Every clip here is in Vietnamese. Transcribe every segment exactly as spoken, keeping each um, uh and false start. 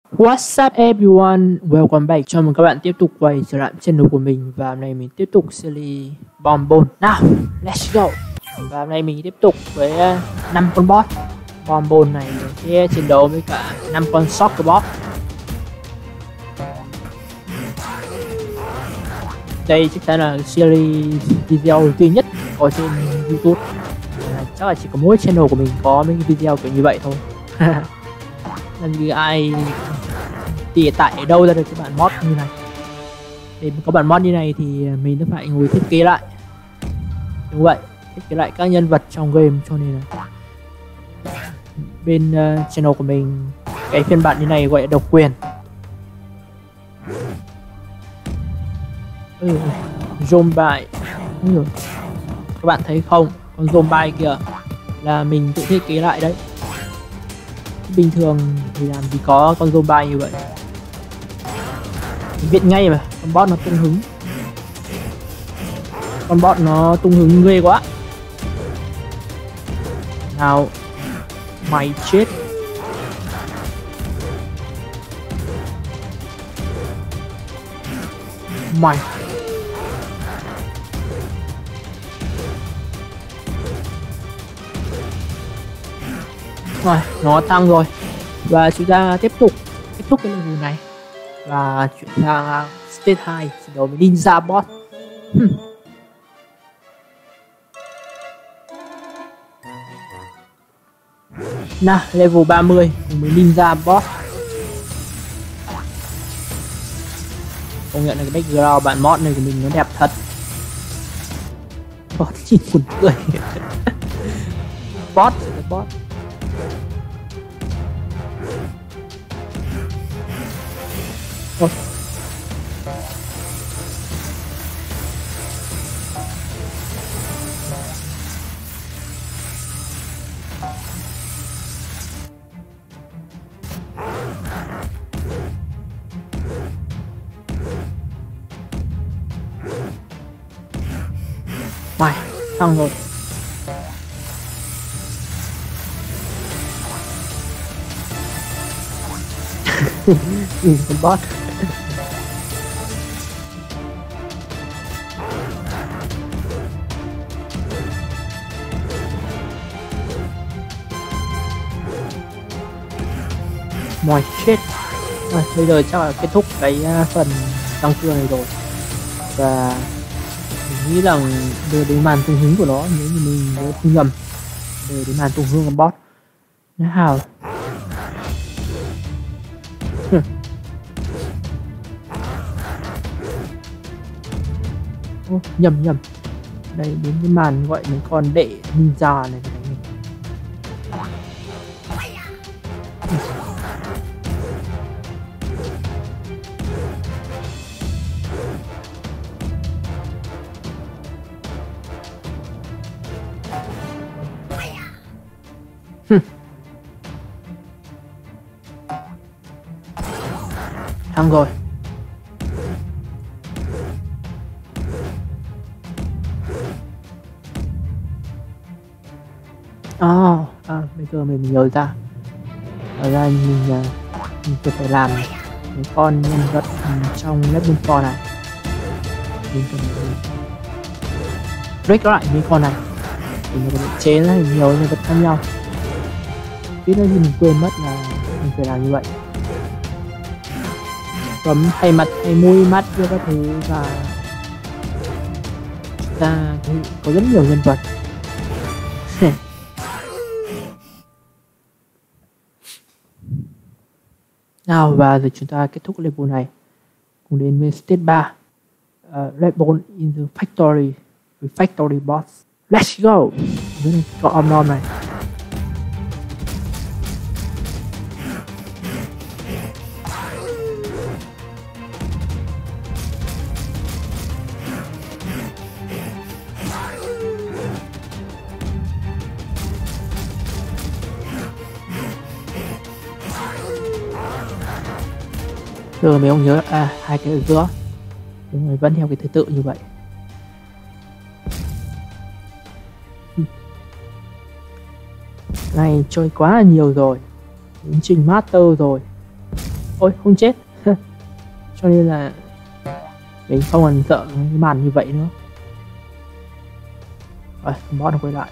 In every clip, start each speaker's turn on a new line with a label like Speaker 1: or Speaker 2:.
Speaker 1: What's up everyone, welcome back. Chào mừng các bạn tiếp tục quay trở lại channel của mình. Và hôm nay mình tiếp tục series Bomb Ball. Nào, let's go. Và hôm nay mình tiếp tục với năm con boss Bomb Ball này sẽ chiến đấu với cả năm con Soccer Boss. Đây chắc chắn là series video đầu tiên nhất có trên YouTube. À, chắc là chỉ có mỗi channel của mình có mấy cái video kiểu như vậy thôi. Làm gì ai tỉa tại ở đâu ra được cái bản mod như này. Để có bản mod như này thì mình sẽ phải ngồi thiết kế lại. Đúng vậy, thiết kế lại các nhân vật trong game, cho nên là bên uh, channel của mình cái phiên bản như này gọi là độc quyền. Ừ, zombie. Ừ, các bạn thấy không, con zombie kìa là mình tự thiết kế lại đấy. Bình thường thì làm gì có con zombie như vậy. Mình biết ngay mà, con bot nó tung hứng. Con bot nó tung hứng ghê quá. Nào, mày chết. Mày rồi, nó tăng rồi. Và chúng ta tiếp tục kết thúc cái level này và chuyển sang stage hai, chiến đấu với Ninja Boss. Hmm. Nào, level ba mươi cùng với Ninja Boss. Công nhận là cái background bản mod này của mình nó đẹp thật. Boss nhìn buồn cười. Boss là boss. Ôi. Mày, xong rồi. Ừ, con boss. Mỏi chết. Rồi, bây giờ chắc là kết thúc cái phần tăng cường này rồi. Và mình nghĩ rằng đưa đến màn tung hứng của nó, nếu như mình nhớ không nhầm, đưa đến màn tung hứng con boss. Nào. Ô, nhầm nhầm. Đây đến cái màn gọi mấy con đệ ninja này. Thắng rồi. Oh, à, bây giờ mình nhớ ra. Ở ra mình, mình phải làm mấy con nhân vật trong level bốn này. Mình cần break lại mấy con này. Mình phải chế ra nhiều nhân vật khác nhau. Tí nữa thì mình quên mất là mình phải làm như vậy. Cấm thay mặt, thay mũi, mắt với các thứ. Và chúng ta có rất nhiều nhân vật. Nào, và rồi chúng ta kết thúc level này cùng đến với stage ba, uh, Red Ball in the Factory với Factory Boss. Let's go. Có om nom này. Giờ mình không nhớ, à, hai cái ở giữa. Đúng rồi, vẫn theo cái thứ tự như vậy. Này chơi quá là nhiều rồi, đến trình master rồi. ôi không chết. Cho nên là mình không còn sợ cái màn như vậy nữa. Rồi boss nó quay lại.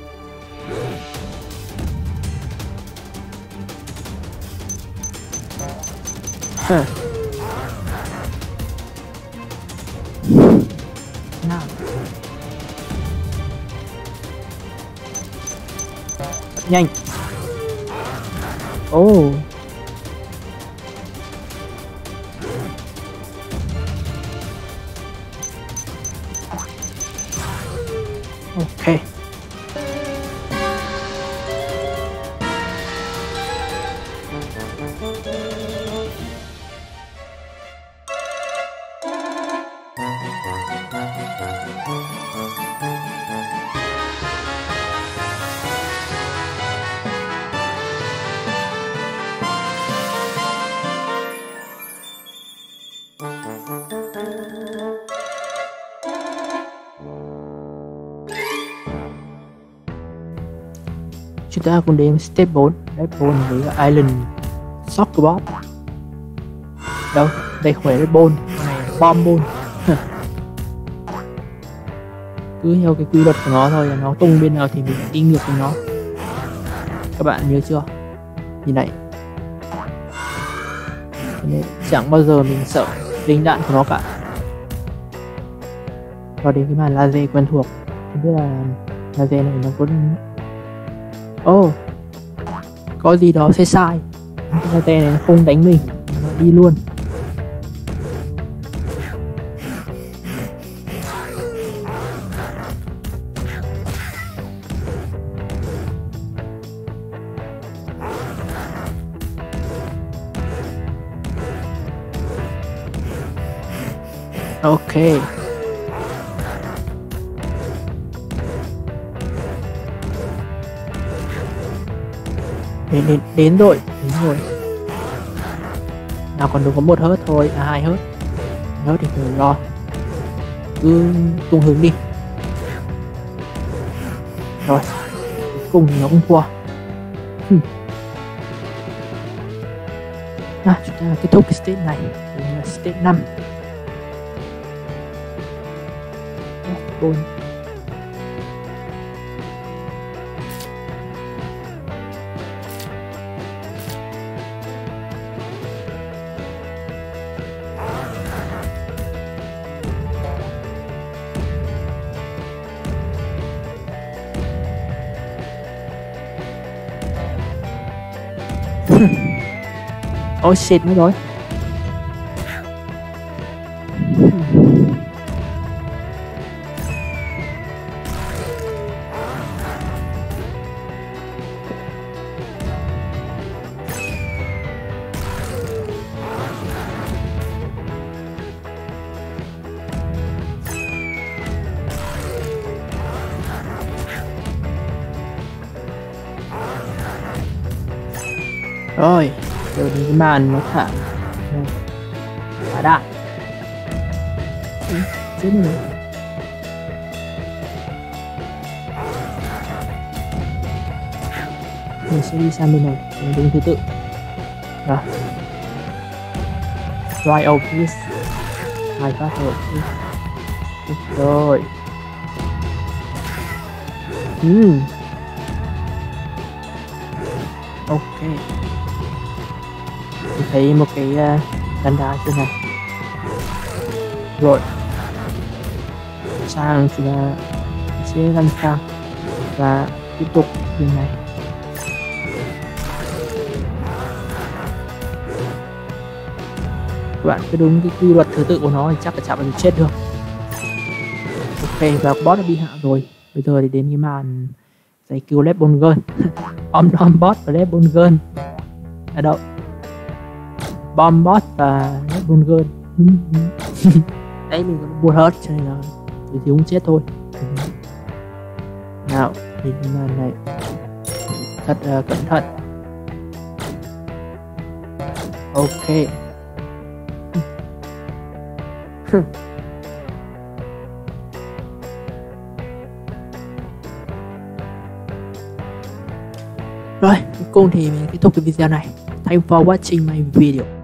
Speaker 1: Huh. Nào. Rất nhanh. Oh. Ok. Chúng ta cùng đến step bốn, Red Bull với Island Soccer Bot. Đâu, đây không phải Red Bull, này là Bomb Bull. Cứ theo cái quy luật của nó thôi, là nó tung bên nào thì mình đi ngược với nó. Các bạn nhớ chưa? Nhìn này. Nên chẳng bao giờ mình sợ lính đạn của nó cả. Và đến cái màn laser quen thuộc, không biết là laser này nó có Ồ, oh, có gì đó sai sai. Cái laser này nó không đánh mình, nó đi luôn. Ok. Đến, đến, đến rồi, đến rồi. Nào còn được có một hớt thôi, à hai hớt. Hớt thì phải lo. Cứ tung hướng đi. Rồi, cuối cùng thì nó cũng thua. Hmm. À, chúng ta kết thúc cái stage này. Đây là stage năm. Ôi. Ôi shit nữa rồi. Rồi, rồi đến cái màn nó thả thả đạn. Ừ, chết rồi. Mình sẽ đi sang bên này, đứng thứ tự. Rồi. Right over please. Hai phát rồi. Rồi. Hmm. Ok. Mình thấy một cái uh, đàn đá trên này. Rồi. Sang thì là sẽ lăn sang và tiếp tục như này. Các bạn cứ đúng cái quy luật thứ tự của nó thì chắc là chả bao giờ chết được. Ok, và boss đã bị hạ rồi. Bây giờ thì đến cái màn giải cứu Red Bull Girl. Om Om Boss và Red Bull Girl ở đâu? Bomb Boss và Red Bull Girl. Đấy, mình có buồn hết cho nên là thì không chết thôi. Nào, nhìn cái màn này thật uh, cẩn thận. Ok. Rồi, cuối cùng thì mình kết thúc cái video này. Thank you for watching my video.